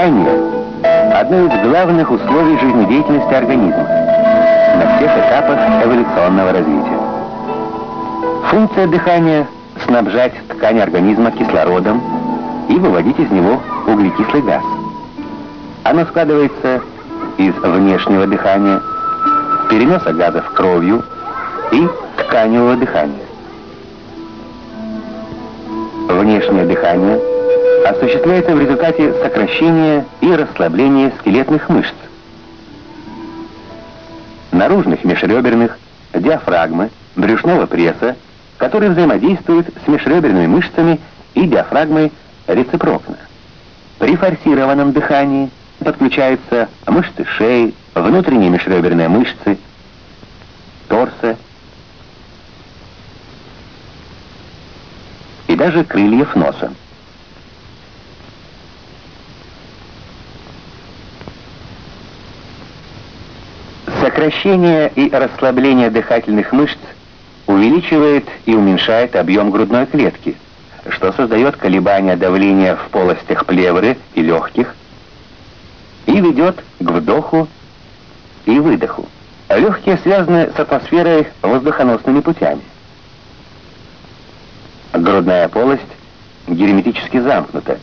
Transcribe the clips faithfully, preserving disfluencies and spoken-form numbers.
Дыхание – одно из главных условий жизнедеятельности организма на всех этапах эволюционного развития. Функция дыхания – снабжать ткань организма кислородом и выводить из него углекислый газ. Оно складывается из внешнего дыхания, переноса газов кровью и тканевого дыхания. Внешнее дыхание осуществляется в результате сокращения и расслабления скелетных мышц, наружных межреберных, диафрагмы, брюшного пресса, которые взаимодействуют с межреберными мышцами и диафрагмой рецепрокно. При форсированном дыхании подключаются мышцы шеи, внутренние межреберные мышцы, торса и даже крыльев носа. Сокращение и расслабление дыхательных мышц увеличивает и уменьшает объем грудной клетки, что создает колебания давления в полостях плевры и легких и ведет к вдоху и выдоху. Легкие связаны с атмосферой воздухоносными путями. Грудная полость герметически замкнута.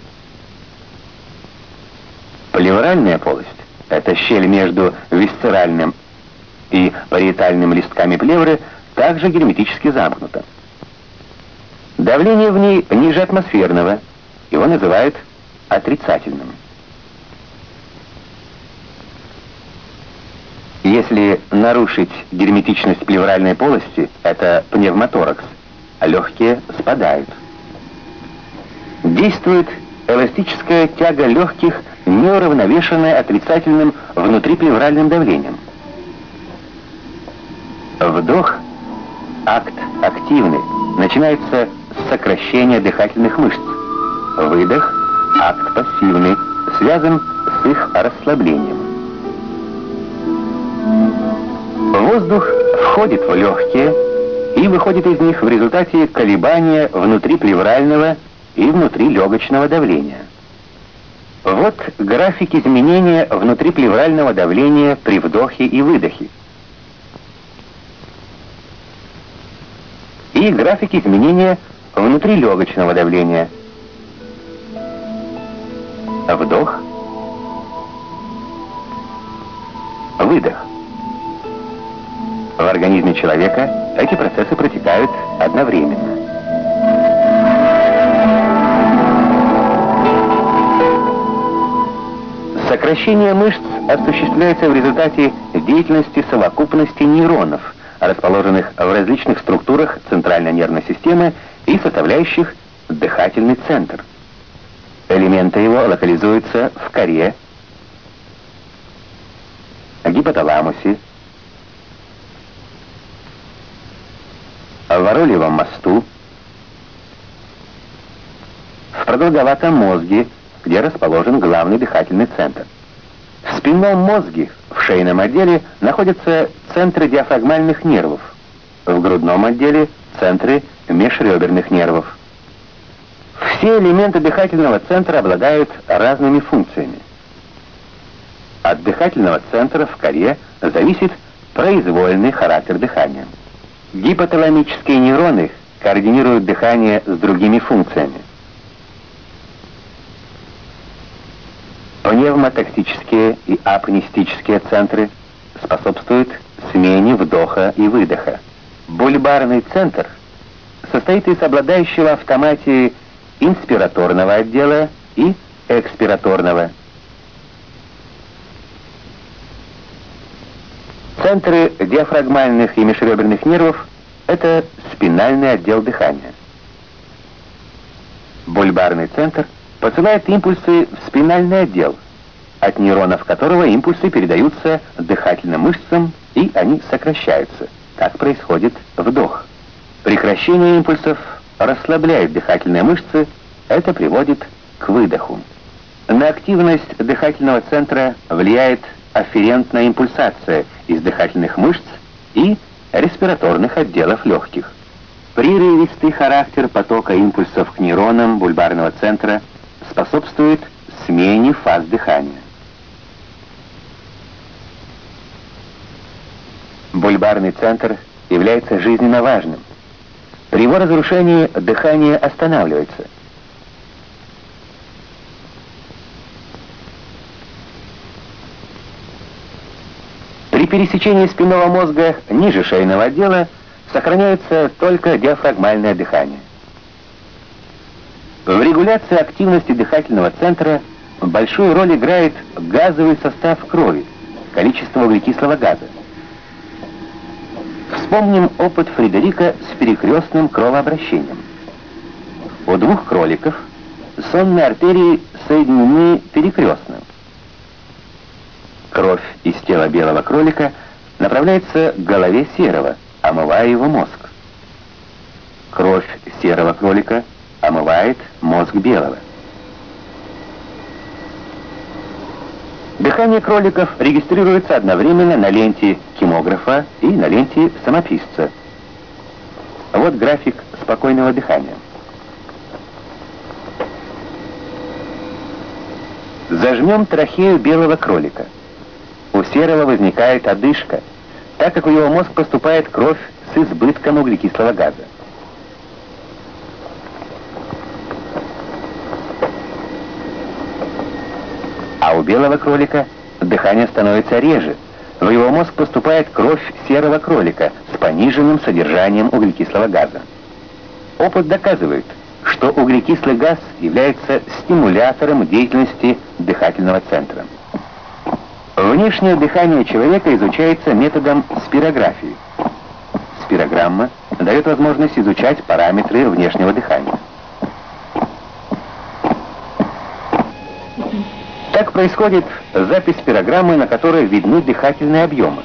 Плевральная полость — это щель между висцеральным и париетальным листками плевры, также герметически замкнута. Давление в ней ниже атмосферного, его называют отрицательным. Если нарушить герметичность плевральной полости, это пневмоторакс, а легкие спадают. Действует эластическая тяга легких, неуравновешенная отрицательным внутриплевральным давлением. Вдох, акт активный, начинается с сокращения дыхательных мышц. Выдох, акт пассивный, связан с их расслаблением. Воздух входит в легкие и выходит из них в результате колебания внутриплеврального и внутрилегочного давления. Вот график изменения внутриплеврального давления при вдохе и выдохе. И график изменения внутрилегочного давления. Вдох, выдох. В организме человека эти процессы протекают одновременно. Сокращение мышц осуществляется в результате деятельности совокупности нейронов, расположенных в различных структурах центральной нервной системы и составляющих дыхательный центр. Элементы его локализуются в коре, гипоталамусе, в воролевом мосту, в продолговатом мозге, где расположен главный дыхательный центр. В спинном мозге, в шейном отделе, находятся центры диафрагмальных нервов, в грудном отделе — центры межреберных нервов. Все элементы дыхательного центра обладают разными функциями. От дыхательного центра в коре зависит произвольный характер дыхания. Гипоталамические нейроны координируют дыхание с другими функциями. Пневмотоксические и апнистические центры способствуют смене вдоха и выдоха. Бульбарный центр состоит из обладающего автоматией инспираторного отдела и экспираторного. Центры диафрагмальных и межреберных нервов — это спинальный отдел дыхания. Бульбарный центр посылает импульсы в спинальный отдел, от нейронов которого импульсы передаются дыхательным мышцам, и они сокращаются. Так происходит вдох. Прекращение импульсов расслабляет дыхательные мышцы, это приводит к выдоху. На активность дыхательного центра влияет афферентная импульсация из дыхательных мышц и респираторных отделов легких. Прерывистый характер потока импульсов к нейронам бульбарного центра способствует смене фаз дыхания. Бульбарный центр является жизненно важным. При его разрушении дыхание останавливается. При пересечении спинного мозга ниже шейного отдела сохраняется только диафрагмальное дыхание. В регуляции активности дыхательного центра большую роль играет газовый состав крови, количество углекислого газа. Вспомним опыт Фредерика с перекрестным кровообращением. У двух кроликов сонные артерии соединены перекрестно. Кровь из тела белого кролика направляется к голове серого, омывая его мозг. Кровь серого кролика омывает мозг белого. Дыхание кроликов регистрируется одновременно на ленте кимографа и на ленте самописца. Вот график спокойного дыхания. Зажмем трахею белого кролика. У серого возникает одышка, так как в его мозг поступает кровь с избытком углекислого газа. А у белого кролика дыхание становится реже. В его мозг поступает кровь серого кролика с пониженным содержанием углекислого газа. Опыт доказывает, что углекислый газ является стимулятором деятельности дыхательного центра. Внешнее дыхание человека изучается методом спирографии. Спирограмма дает возможность изучать параметры внешнего дыхания. Так происходит запись спирограммы, на которой видны дыхательные объемы.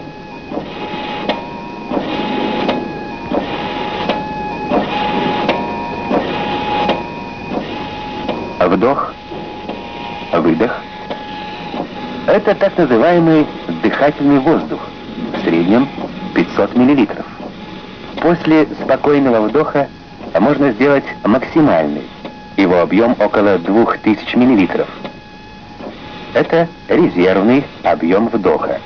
Вдох, выдох. Это так называемый дыхательный воздух, в среднем пятьсот миллилитров. После спокойного вдоха можно сделать максимальный, его объем около двух тысяч миллилитров. Это резервный объем вдоха.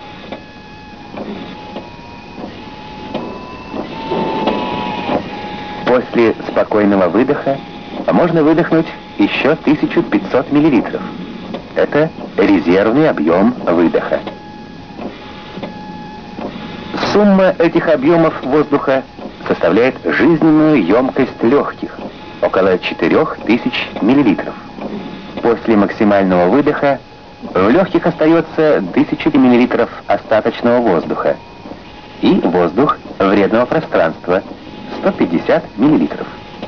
После спокойного выдоха можно выдохнуть еще тысячу пятьсот миллилитров. Это резервный объем выдоха. Сумма этих объемов воздуха составляет жизненную емкость легких, около четырёх тысяч миллилитров. После максимального выдоха в легких остается тысяча миллилитров остаточного воздуха и воздух вредного пространства сто пятьдесят миллилитров.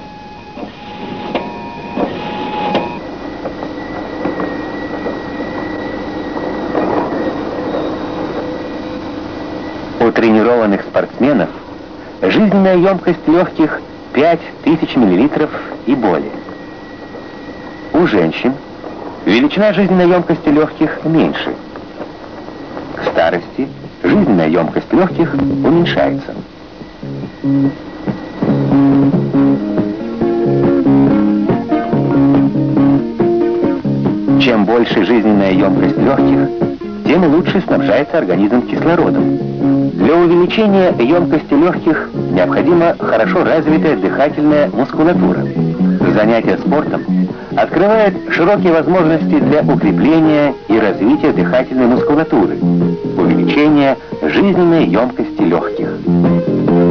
У тренированных спортсменов жизненная емкость легких пять тысяч миллилитров и более. У женщин величина жизненной емкости легких меньше. К старости жизненная емкость легких уменьшается. Чем больше жизненная емкость легких, тем лучше снабжается организм кислородом. Для увеличения емкости легких необходима хорошо развитая дыхательная мускулатура. Занятие спортом открывает широкие возможности для укрепления и развития дыхательной мускулатуры, увеличения жизненной емкости легких.